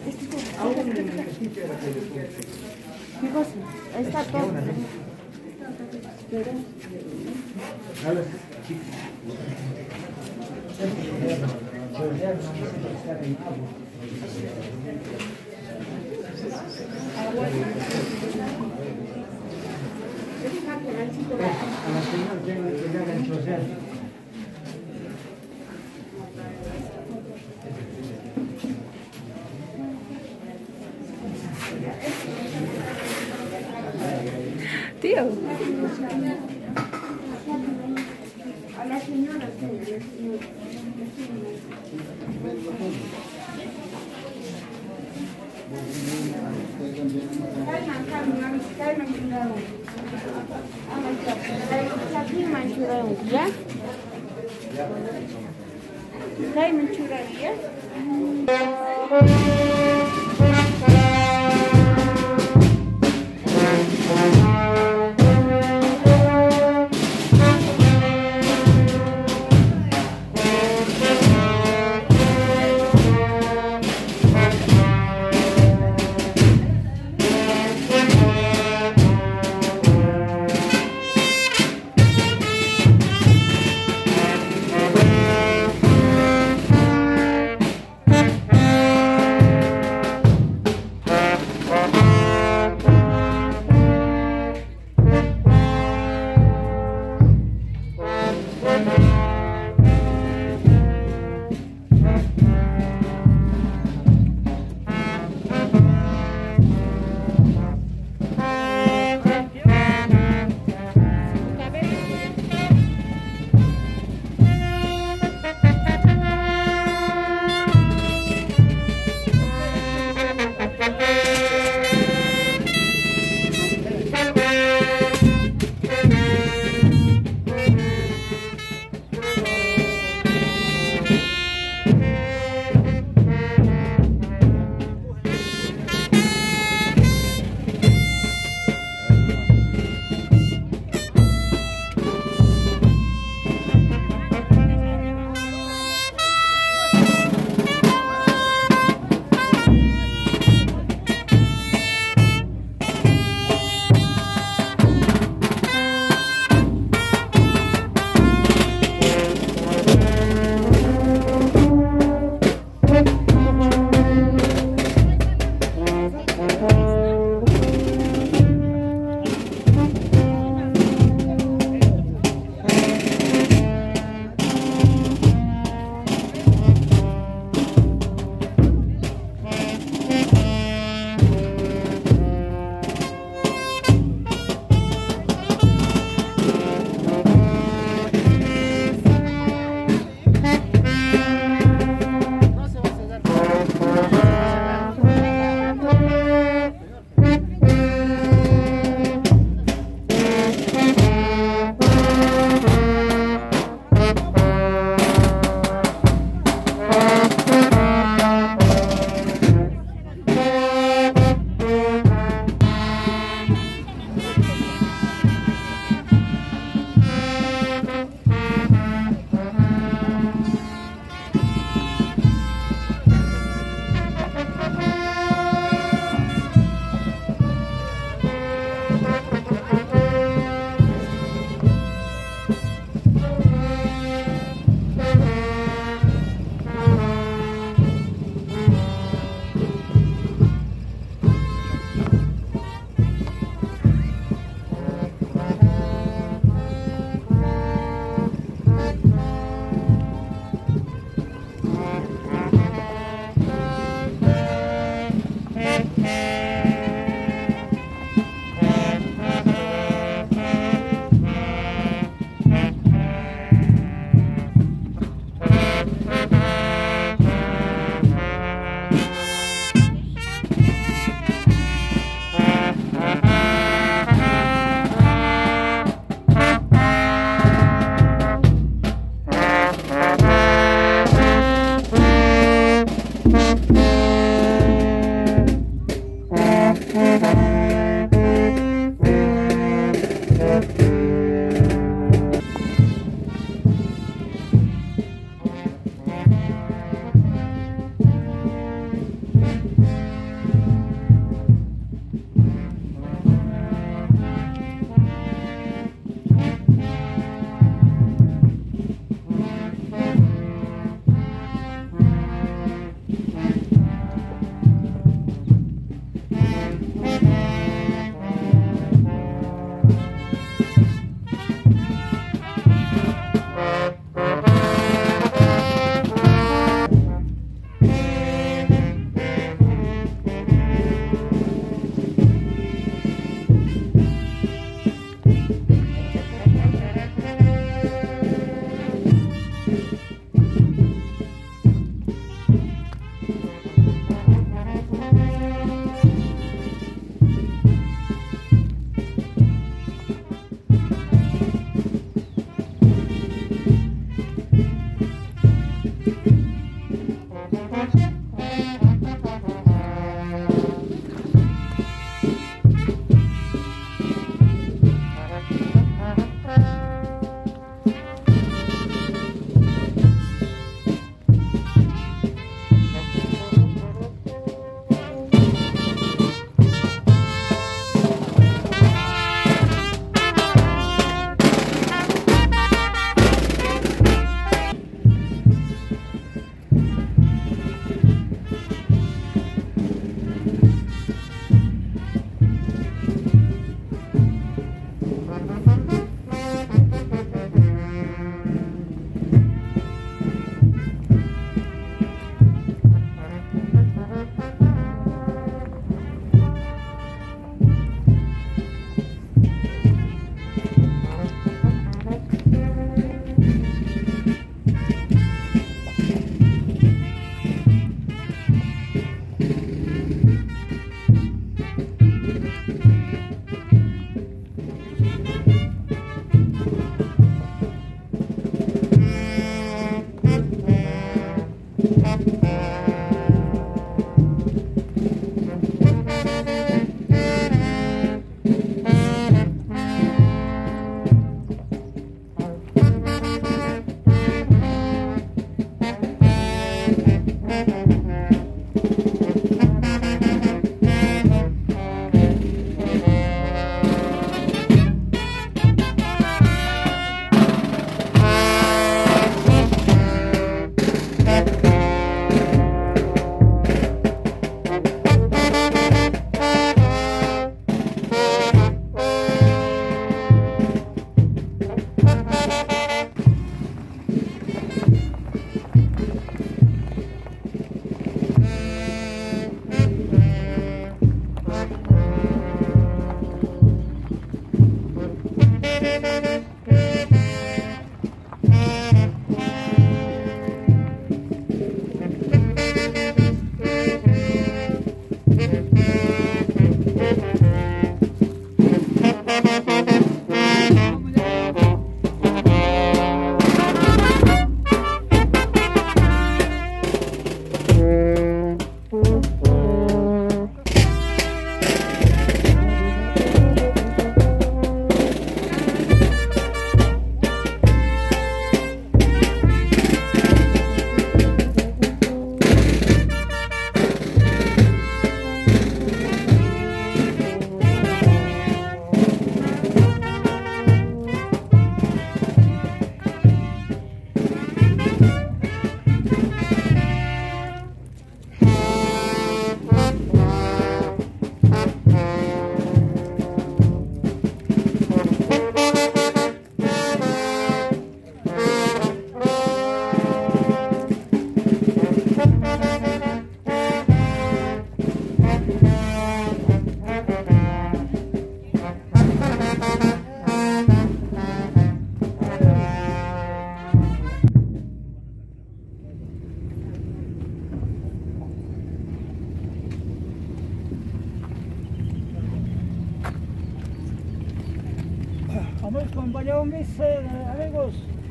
¿Qué cosa? Está todo. Tío. A la señora, ya? Dai mencuraria. Nos acompañaron mis amigos.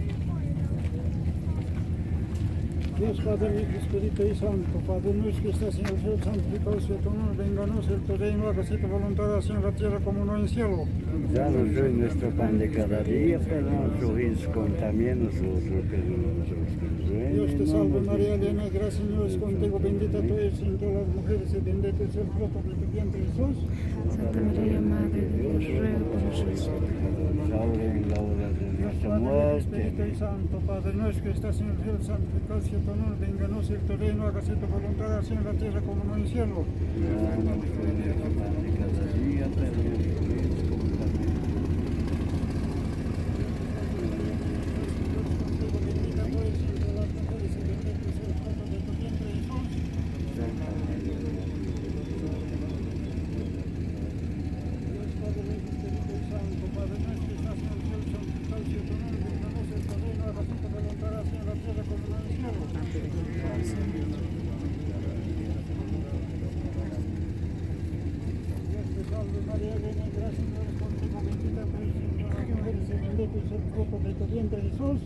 Dios Padre, Espíritu y Santo, Padre nuestro que estás en el cielo, santificado sea tu nombre, venganos el reino, hágase tu voluntad, así en la tierra como no en el cielo. Danos hoy nuestro pan de cada día, perdona nuestros ofensas también nosotros, perdonamos a los que nos ofenden. Dios te salve María, llena de gracia, el Señor es contigo, bendita tú eres entre las mujeres y bendito es el fruto de tu vientre Jesús. Santa María, Madre de Dios, ruega por nosotros. Ahora en la hora de Dios nuestra Padre, Espíritu muerte. y Santo, Padre nuestro que estás en el cielo, santificado sea tu nombre, venganos el reino, hágase tu voluntad, así en la tierra como no en el cielo. Danos hoy nuestro pan de cada día, perdona nuestros ofensas también. Jesús.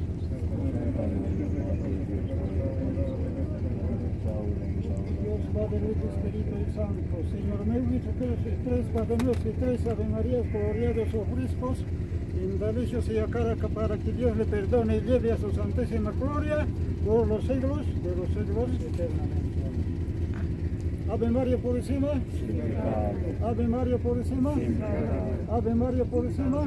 Dios Padre nuestro, Espíritu y Santo, Señor meu, hizo que los tres Padre nuestro y tres Ave Marías gloriados o frescos, en delicios y a cara para que Dios le perdone y lleve a su santísima gloria por los siglos de los siglos eternamente. Ave María por encima, Ave María por encima, Ave María por encima.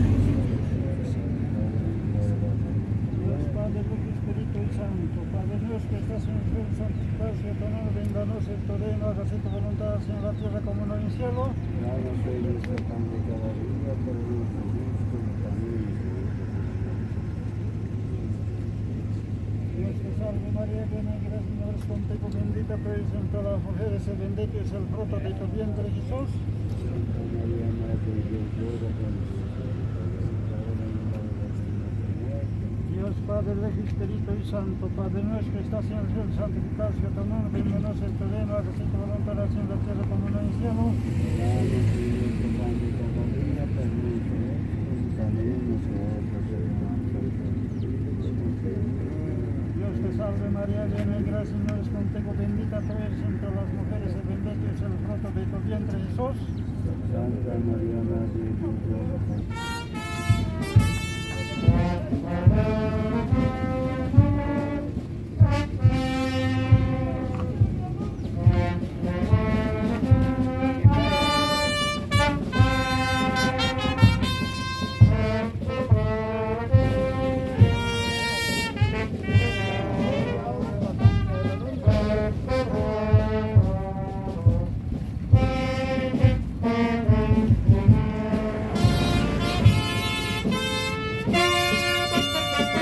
Padre Dios que estás en el cielo, santificado sea tu nombre, venga a nosotros tu reino, hágase tu voluntad, así en la tierra como en el cielo. Danos hoy nuestro pan de cada día, perdónanos nuestros caminos. Dios te salve María, llena de gracia, el Señor es contigo, bendita tú eres entre las mujeres, y bendito es el fruto de tu vientre Jesús. Santa María, Madre de Dios, ruega por nosotros pecadores, ahora y en la hora de nuestra muerte. Dios Padre, Hijo y Espíritu Santo, Padre nuestro que estás en el cielo, santificado sea tu nombre, venga a nosotros tu reino, hágase tu voluntad, así en la tierra como en el cielo. Danos hoy nuestro pan de cada día, perdónanos nuestros caminos, nosotros perdonamos a los que Dios te salve María, llena de gracia, el Señor es contigo, bendita tú eres entre las mujeres, y bendito es el fruto de tu vientre Jesús. Santa María, Madre de Dios, ruega por Thank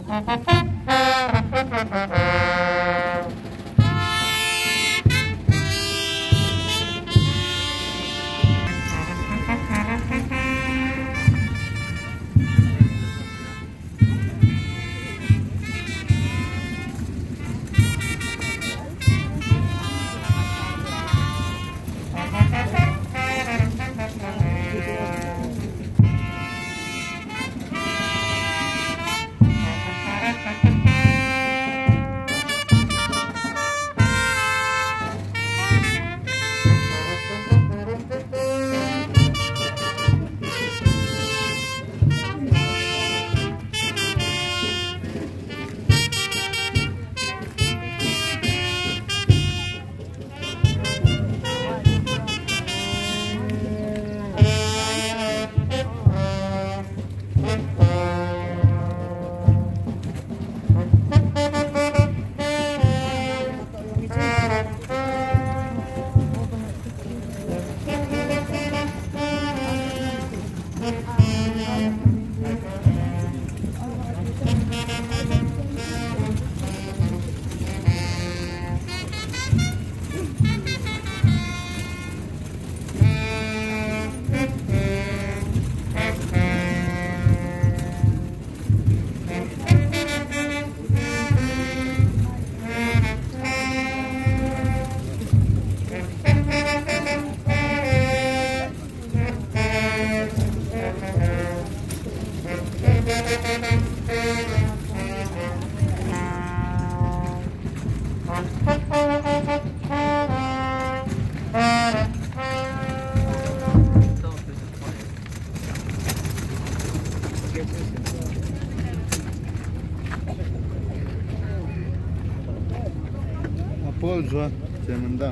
Polża, Cemenda.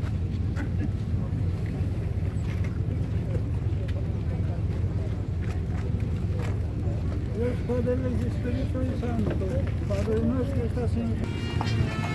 Dios Padre, el Espíritu Santo, Padre nuestro que estás en...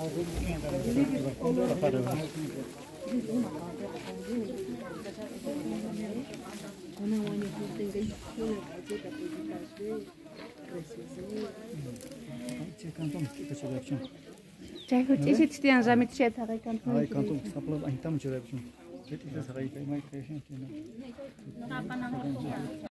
Cai hut isi tian zamit chet harai kan. Ai kantum saplo ai tam chere bchum. Cheti sa sarai kai mai kai shen.